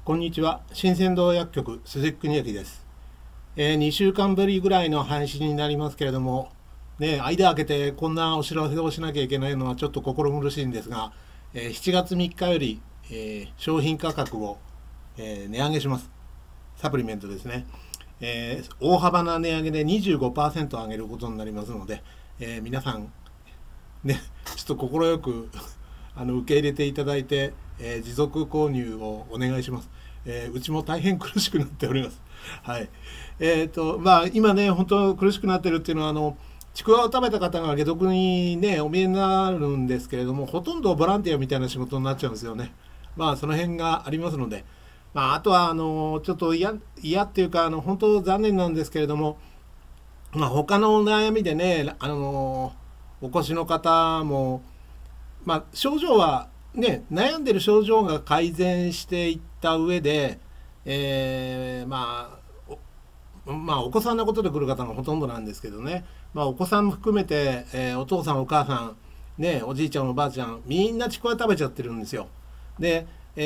こんにちは。新鮮堂薬局鈴木邦之です。2週間ぶりぐらいの配信になりますけれども、間開けてこんなお知らせをしなきゃいけないのはちょっと心苦しいんですが、7月3日より、商品価格を、値上げします。サプリメントですね。大幅な値上げで 25% 上げることになりますので、皆さん、ちょっと快く受け入れていただいて、持続購入をお願いします。うちも大変苦しくなっております。はい。今ね、本当苦しくなってるっていうのは、ちくわを食べた方が解毒にね、お見えになるんですけれども、ほとんどボランティアみたいな仕事になっちゃうんですよね。その辺がありますので、あとは、ちょっと嫌っていうか、本当残念なんですけれども、他のお悩みでね、お越しの方も、症状はね、悩んでる症状が改善していった上で、お子さんのことで来る方がほとんどなんですけどね、お子さんも含めて、お父さんお母さん、おじいちゃんおばあちゃんみんなちくわ食べちゃってるんですよ。で、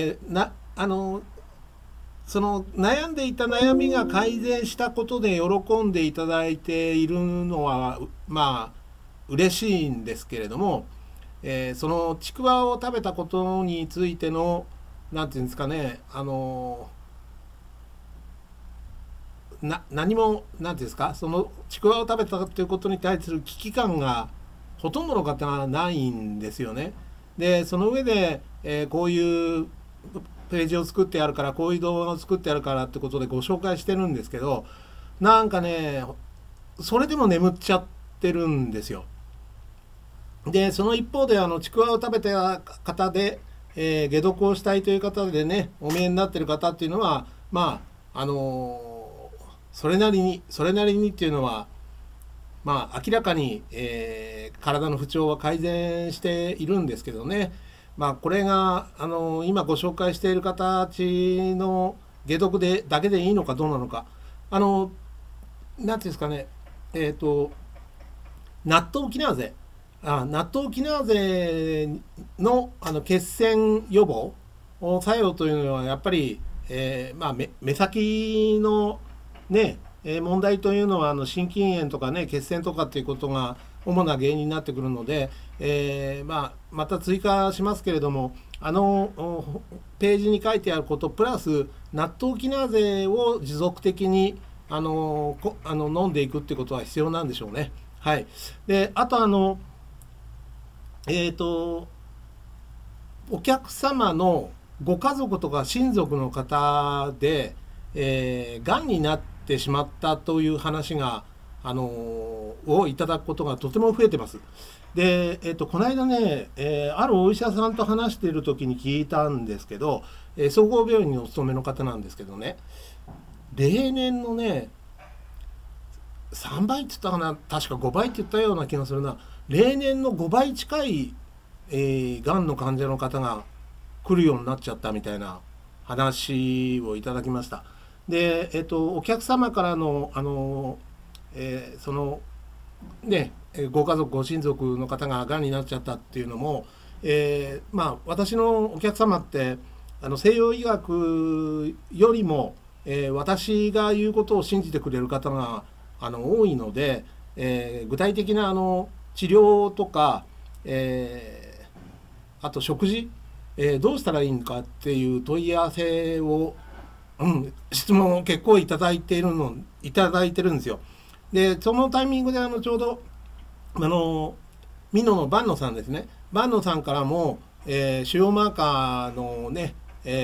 その悩んでいた悩みが改善したことで喜んでいただいているのは嬉しいんですけれども、そのちくわを食べたことについての何て言うんですかね、何も何て言うんですか、そのちくわを食べたということに対する危機感がほとんどの方がないんですよね。でその上で、こういうページを作ってやるから、こういう動画を作ってやるからってことでご紹介してるんですけど、なんかね、それでも眠っちゃってるんですよ。でその一方でちくわを食べた方で、解毒をしたいという方でね、お見えになっている方っていうのはそれなりにっていうのは明らかに、体の不調は改善しているんですけどね、これが今ご紹介している形の解毒だけでいいのかどうなのか、なんていうんですかね、納豆キナーゼの血栓予防作用というのはやっぱり、目先のね、問題というのは心筋炎とかね、血栓とかっていうことが主な原因になってくるので、また追加しますけれども、ページに書いてあることプラス納豆キナーゼを持続的に飲んでいくっていうことは必要なんでしょうね。はい。であとお客様のご家族とか親族の方で、がんになってしまったという話が、をいただくことがとても増えてます。で、この間ね、あるお医者さんと話している時に聞いたんですけど、総合病院にお勤めの方なんですけどね、例年のね、3倍って言ったかな、確か5倍って言ったような気がするな。例年の5倍近い、がんの患者の方が来るようになっちゃったみたいな話をいただきました。で、お客様からの、そのね、ご家族ご親族の方ががんになっちゃったっていうのも、私のお客様って西洋医学よりも、私が言うことを信じてくれる方が多いので、具体的な治療とか、あと食事、どうしたらいいのかっていう問い合わせを、質問を結構いただいてるんですよ。でそのタイミングでちょうど美濃の万野さんですね、万野さんからも、腫瘍マーカーのね、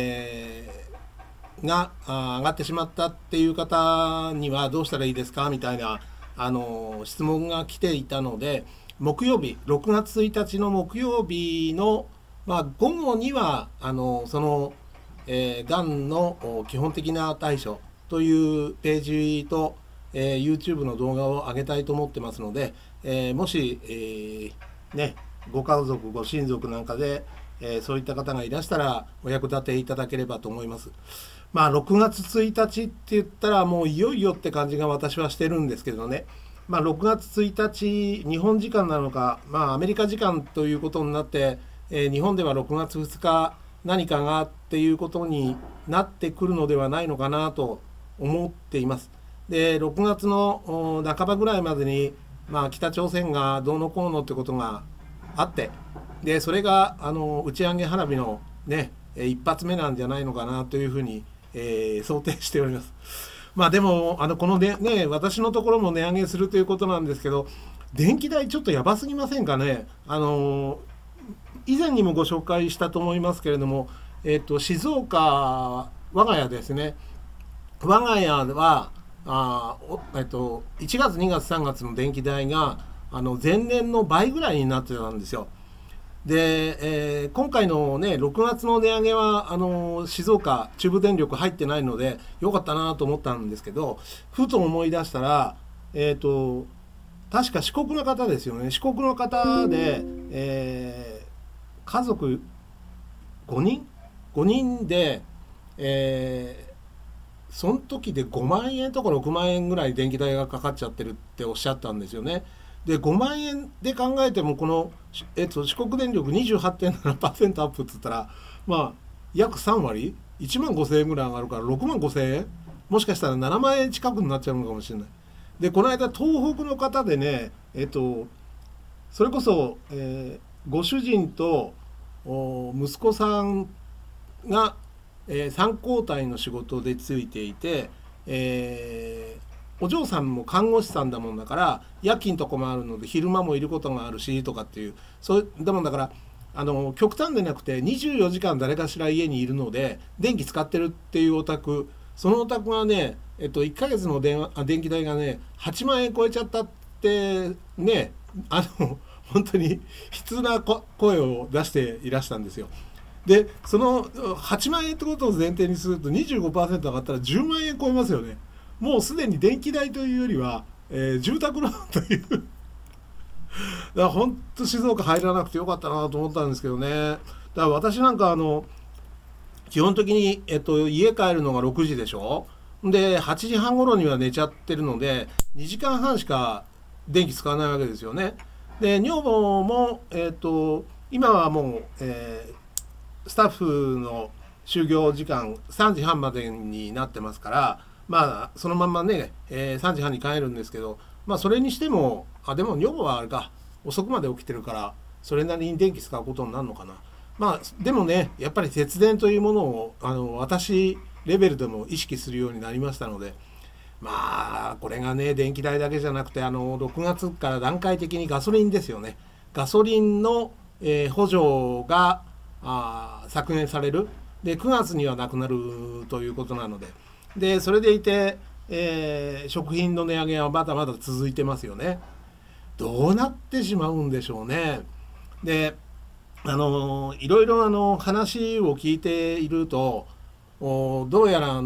が上がってしまったっていう方にはどうしたらいいですかみたいな質問が来ていたので、木曜日6月1日の木曜日の、午後にはそのがんの基本的な対処というページと、YouTube の動画を上げたいと思ってますので、もし、ご家族ご親族なんかで、そういった方がいらしたらお役立ていただければと思います。6月1日って言ったらもういよいよって感じが私はしてるんですけどね、6月1日日本時間なのか、アメリカ時間ということになって、日本では6月2日何かがあっっていうことになってくるのではないのかなと思っています。で6月の半ばぐらいまでに、北朝鮮がどうのこうのってことがあって、でそれが打ち上げ花火のね一発目なんじゃないのかなというふうに、想定しております。でもこのね私のところも値上げするということなんですけど、電気代ちょっとやばすぎませんかね。以前にもご紹介したと思いますけれども、静岡我が家ですね、我が家は1月2月3月の電気代が前年の倍ぐらいになってたんですよ。で、今回のね6月の値上げは静岡中部電力入ってないのでよかったなと思ったんですけど、ふと思い出したら確か四国の方ですよね。四国の方で、家族5人で、その時で5万円とか6万円ぐらい電気代がかかっちゃってるっておっしゃったんですよね。で5万円で考えてもこの、四国電力 28.7% アップって言ったら約3割1万5,000円ぐらい上がるから6万5,000円、もしかしたら7万円近くになっちゃうのかもしれない。でこの間東北の方でね、それこそ、ご主人と息子さんが、3交代の仕事でついていて、お嬢さんも看護師さんだもんだから夜勤とかもあるので昼間もいることがあるしとかっていう、そうだもんだから極端でなくて24時間誰かしら家にいるので電気使ってるっていうお宅、そのお宅がね、1ヶ月の電気代がね8万円超えちゃったってね、本当に悲痛な声を出していらしたんですよ。でその8万円ってことを前提にすると 25% 上がったら10万円超えますよね。もうすでに電気代というよりは、住宅ローンというだから本当静岡入らなくてよかったなと思ったんですけどね。だから私なんか基本的に、家帰るのが6時でしょ。で8時半頃には寝ちゃってるので2時間半しか電気使わないわけですよね。で女房も、今はもう、スタッフの就業時間3時半までになってますから、そのまんまね、3時半に帰るんですけど、それにしてもでも女房はあれか遅くまで起きてるからそれなりに電気使うことになるのかな。でもねやっぱり節電というものを私レベルでも意識するようになりましたので、これがね電気代だけじゃなくて6月から段階的にガソリンですよね。ガソリンの、補助が削減される。で9月にはなくなるということなので、それでいて、食品の値上げはまだまだ続いてますよね。どうなってしまうんでしょうね。でいろいろ話を聞いているとどうやら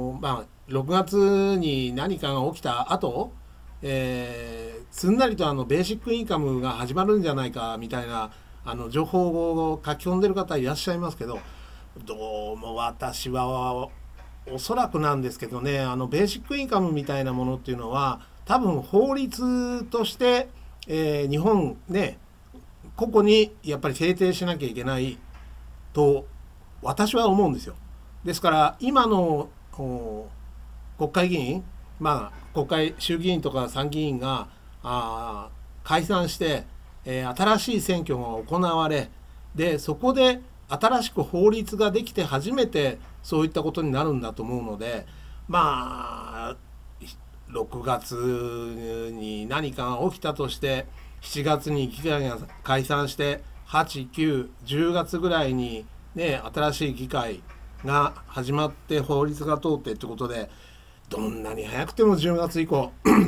6月に何かが起きた後、すんなりとベーシックインカムが始まるんじゃないかみたいな情報を書き込んでる方いらっしゃいますけど、どうも私はおそらくなんですけどね、ベーシックインカムみたいなものっていうのは多分法律として、日本ね個々にやっぱり制定しなきゃいけないと私は思うんですよ。ですから今の国会議員、国会衆議院とか参議院が解散して、新しい選挙が行われ、でそこで新しく法律ができて初めてそういったことになるんだと思うので、6月に何かが起きたとして7月に議会が解散して8、9、10月ぐらいにね新しい議会が始まって法律が通ってってことで、どんなに早くても10月以降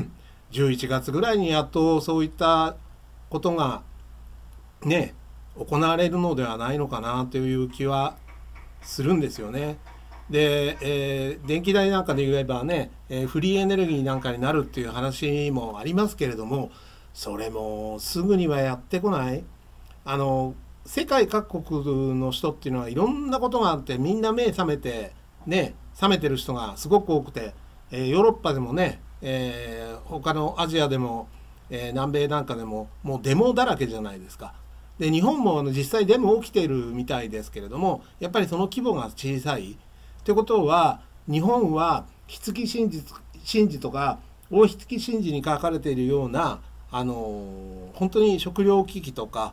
11月ぐらいにやっとそういったことがね行われるのではないのかなという気はするんですよね。で、電気代なんかで言えばね、フリーエネルギーなんかになるっていう話もありますけれども、それもすぐにはやってこない。世界各国の人っていうのはいろんなことがあってみんな目覚めてる人がすごく多くて、ヨーロッパでもね、他のアジアでも、南米なんかでももうデモだらけじゃないですか。 で日本も実際デモ起きているみたいですけれども、やっぱりその規模が小さいということは、日本は筆記神事とか大筆記神事に書かれているような本当に食糧危機とか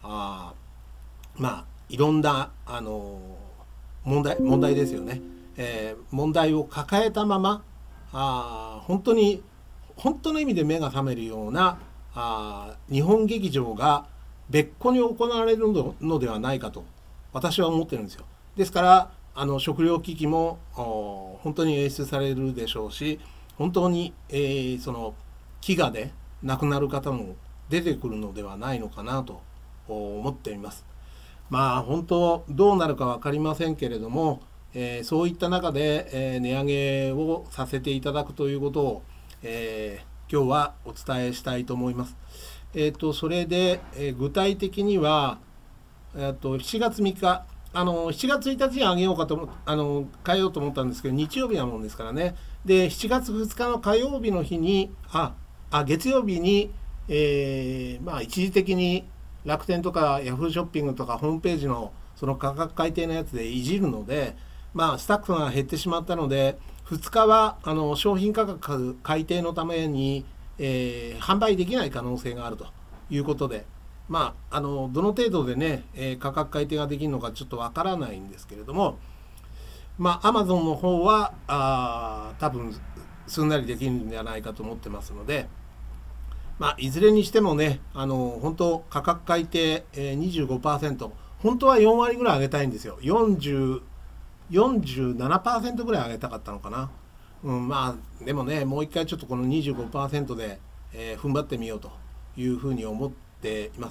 いろんな問題ですよね、問題を抱えたまま本当の意味で目が覚めるような日本劇場が別個に行われるのではないかと私は思ってるんですよ。ですから食糧危機も本当に演出されるでしょうし、本当に、その飢餓で亡くなる方も出てくるのではないのかなと思っています。本当どうなるか分かりませんけれども、そういった中で、値上げをさせていただくということを、今日はお伝えしたいと思います。それで、具体的には7月3日7月1日に上げようかと変えようと思ったんですけど、日曜日なもんですからね。で7月2日の火曜日の日に月曜日に、一時的に楽天とかヤフーショッピングとかホームページのその価格改定のやつでいじるので、スタッフが減ってしまったので、2日は商品価格改定のために、販売できない可能性があるということで、どの程度でね、価格改定ができるのかちょっとわからないんですけれども、アマゾンの方は多分すんなりできるんじゃないかと思ってますので、いずれにしてもね、本当価格改定、25%、本当は4割ぐらい上げたいんですよ。47% ぐらい上げたかったのかな。でもね、もう一回ちょっとこの 25% で、踏ん張ってみようというふうに思っています。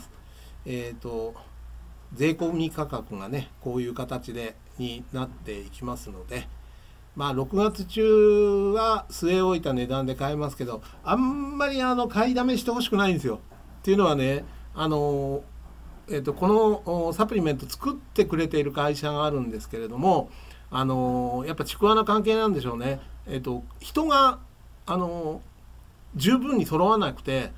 税込み価格がねこういう形になっていきますので、6月中は据え置いた値段で買えますけど、あんまり買いだめしてほしくないんですよ。っていうのはね、このサプリメント作ってくれている会社があるんですけれども、やっぱちくわな関係なんでしょうね。人が十分に揃わなくて、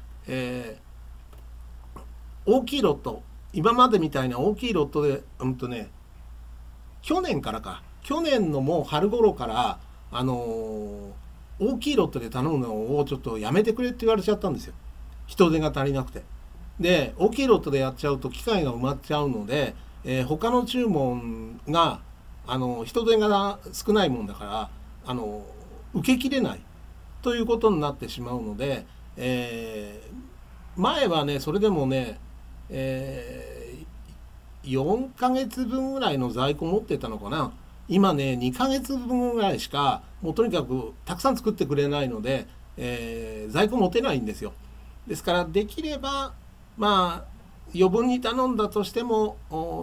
大きいロット、今までみたいな大きいロットで去年のもう春頃から大きいロットで頼むのをちょっとやめてくれって言われちゃったんですよ。人手が足りなくて。で大きいロットでやっちゃうと機械が埋まっちゃうので、他の注文が人手が少ないもんだから受けきれないということになってしまうので、前はねそれでもね、4ヶ月分ぐらいの在庫持ってたのかな。今ね2ヶ月分ぐらいしかもうとにかくたくさん作ってくれないので、在庫持てないんですよ。ですからできれば余分に頼んだとしても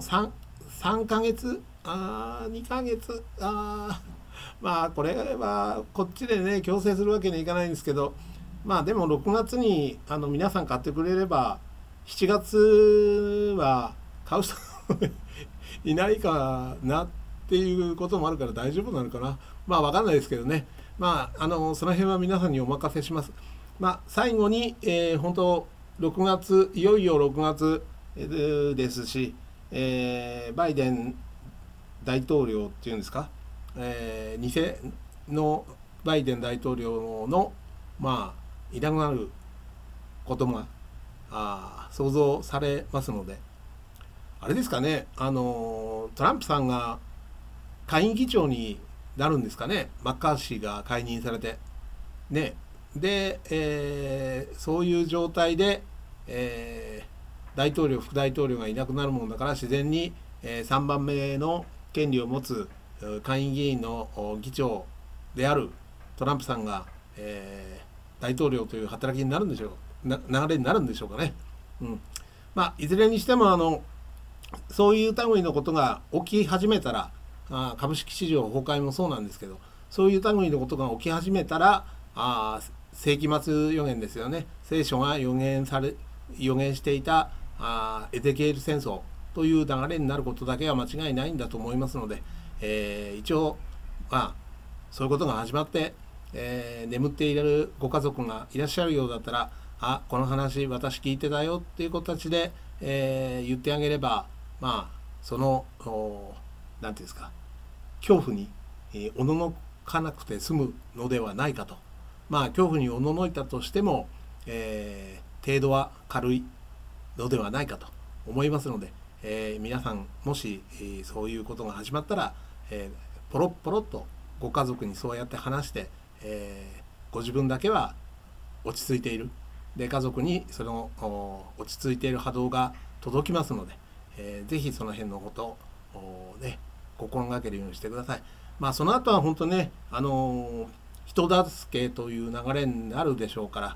3ヶ月2ヶ月これはこっちでね強制するわけにはいかないんですけど、でも6月に皆さん買ってくれれば7月は買う人いないかなっていうこともあるから大丈夫なのかな。分かんないですけどね。その辺は皆さんにお任せします。最後に、本当6月いよいよ6月、ですし、バイデン大統領っていうんですか、偽のバイデン大統領のいなくなることが想像されますので、あれですかね、トランプさんが下院議長になるんですかね。マッカーシーが解任されてね。で、そういう状態で、大統領副大統領がいなくなるもんだから、自然に、3番目の権利を持つ下院議員の議長であるトランプさんが、大統領という働きになるんでしょう、流れになるんでしょうかね。いずれにしてもそういう類のことが起き始めたら、株式市場崩壊もそうなんですけど、そういう類のことが起き始めたら、世紀末予言ですよね。聖書が予言していたエゼキエル戦争という流れになることだけは間違いないんだと思いますので、一応そういうことが始まって、眠っているご家族がいらっしゃるようだったらこの話私聞いてたよっていう形で、言ってあげれば、その何ていうんですか、恐怖におののかなくて済むのではないかと。恐怖におののいたとしても、程度は軽いのではないかと思いますので、皆さんもし、そういうことが始まったら、ポロッポロッとご家族にそうやって話して、ご自分だけは落ち着いている、で家族にその落ち着いている波動が届きますので、ぜひその辺のことを心がけるようにしてください。その後は本当ね、人助けという流れになるでしょうから、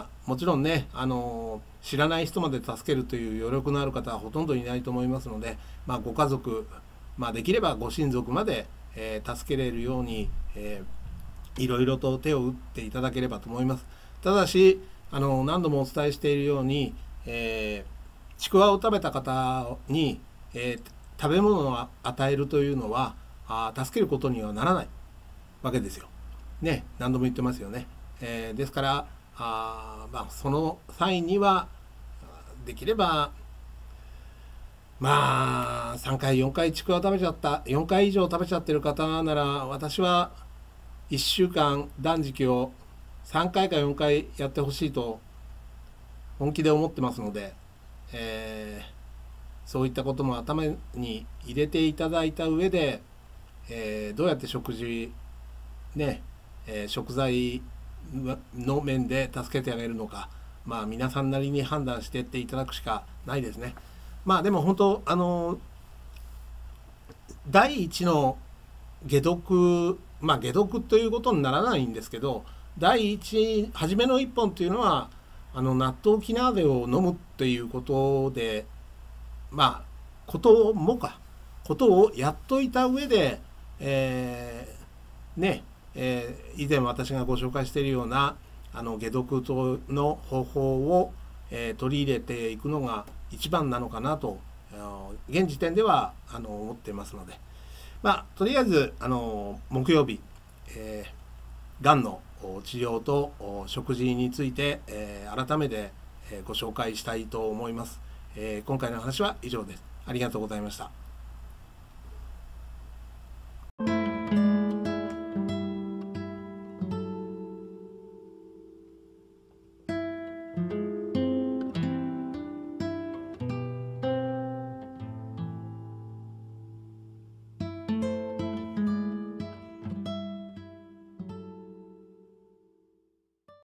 もちろんね、知らない人まで助けるという余力のある方はほとんどいないと思いますので、ご家族、できればご親族まで、助けれるように、いろいろと手を打っていただければと思います。ただし何度もお伝えしているように、ちくわを食べた方に、食べ物を与えるというのは助けることにはならないわけですよ。ね、何度も言ってますよね。ですからその際にはできれば3回4回ちくわ食べちゃった、4回以上食べちゃってる方なら、私は1週間断食を3回か4回やってほしいと本気で思ってますので、そういったことも頭に入れていただいた上で、どうやって食事ね、食材の面で助けてあげるのか、皆さんなりに判断していっていただくしかないですね。でも本当第一の解毒、解毒ということにならないんですけど、第一初めの一本というのは納豆キナーゼを飲むっていうことで、ことをやっといた上で、以前私がご紹介しているような解毒の方法を、取り入れていくのが一番なのかなと現時点では思っていますので、とりあえず木曜日、がんの治療と食事について、改めてご紹介したいと思います。今回の話は以上です。ありがとうございました。